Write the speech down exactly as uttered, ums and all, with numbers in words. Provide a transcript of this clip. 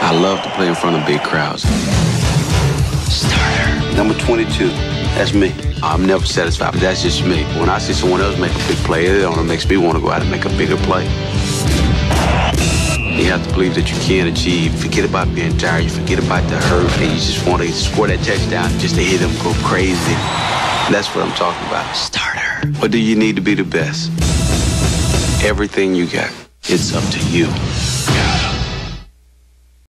I love to play in front of big crowds. Starter. Number twenty-two. That's me. I'm never satisfied, but that's just me. When I see someone else make a big play, it only makes me want to go out and make a bigger play. You have to believe that you can achieve. Forget about being tired. You forget about the hurt, and you just want to score that touchdown just to hear them go crazy. That's what I'm talking about. Starter. What do you need to be the best? Everything you got. It's up to you.